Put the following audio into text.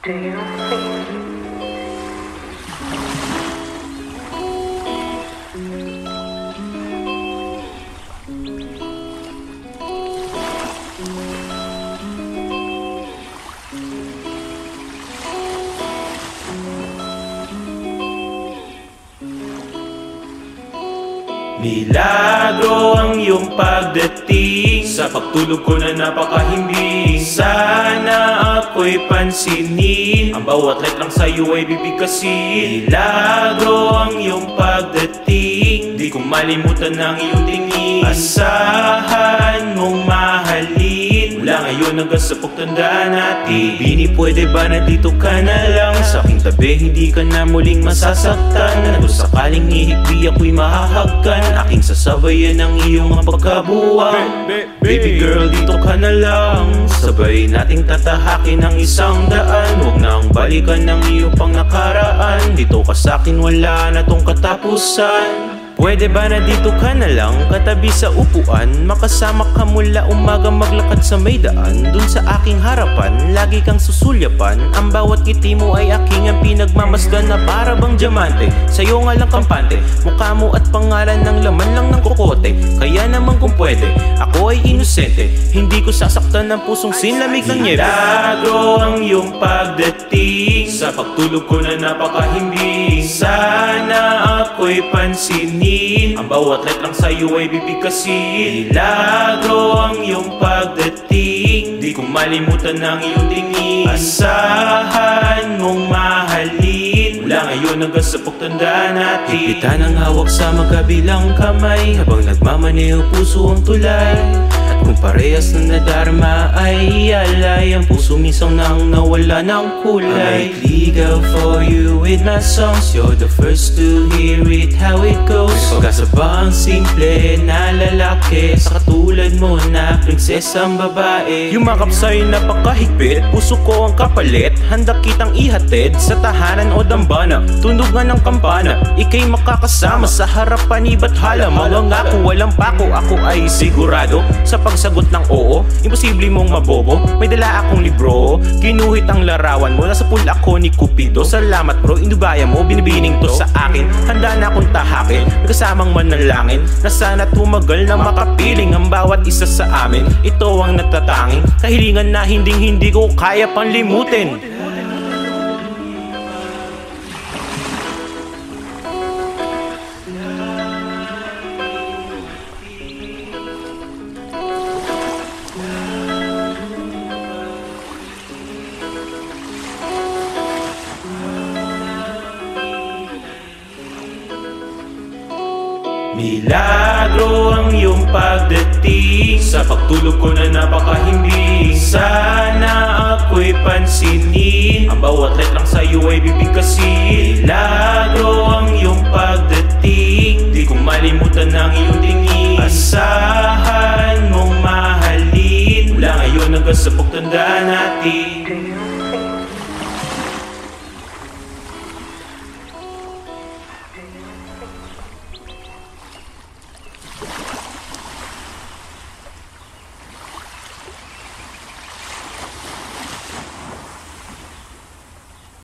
Do you feel? Milagro ang iyong pagdating, sa pagtulog ko na napakahimbing. Sana ako'y pansinin, ang bawat light lang sa'yo ay bibigkasin. Milagro ang iyong pagdating, di ko malimutan ang iyong tingin. Asahan mong mahalin, mula ngayon hanggang sa pagtanda natin. Bini, pwede ba na dito ka na lang sa aking tabi, hindi ka na muling masasaktan. Kung sakaling ihikbi ako'y mahahagkan, aking sasabayan ang iyong pagkabuwang. Baby girl, dito ka na lang, sabay nating tatahakin ang 100. Huwag nang balikan ng iyong pang nakaraan, dito ka sa'kin, wala na tong katapusan. Pwede ba na dito ka na lang, katabi sa upuan, makasama ka mula umaga maglakad sa may daan. Dun sa aking harapan, lagi kang susulyapan, ang bawat ngiti mo ay aking ang pinagmamasdan na para bang diamante. Sa'yo nga lang kampante, mukha mo at pangalan ng laman lang ng kokote. Kaya naman kung pwede, ako ay inosente, hindi ko sasaktan ng pusong sinlamig ng nyebe. Milagro ang iyong pagdating, sa pagtulog ko na napakahimbing. Sana ako'y pansinin, ang bawat light lang sa'yo ay bibigkasin. Milagro ang iyong pagdating, di ko malimutan ang iyong tingin. Asahan mong mahalin, mula ngayon hanggang sa pagtanda natin. Higpitan ang hawak sa magkabilang kamay, habang nagmamaneho puso ang tulay. At kung parehas na nadarma ay alay, ang puso minsan nang nawala ng kulay. I ligaw for you with my songs, you're the first to hear it, how it goes. Pagkasabang simple na lalaki, sa katulad mo na prinsesang babae. Yumakap sa'yo napakahigpit, puso ko ang kapalit, handa kitang ihatid sa tahanan o dambana. Tunog nga ng kampana, ika'y makakasama sa harapan ni Bathala. Mawangako, walang pako, ako ay sigurado sa pagsagot ng oo. Imposible mong mabobo, may dala akong libro, kinuhit ang larawan mo, nasa pool ako ni Cupido. Salamat bro, inubaya mo, binibining to sa akin, handa na akong tahakin. May kasamang manalangin na sana tumagal na makapiling ang bawat isa sa amin. Ito ang natatanging kahilingan na hindi ko kaya pang limutin. Milagro ang iyong pagdating, sa pagtulog ko na napakahimbing. Sana ako'y pansinin, ang bawat light lang sa'yo ay bibigkasin. Milagro ang iyong pagdating, di ko malimutan ang iyong tingin. Asahan mong mahalin, mula ngayon hanggang sa pagtanda natin.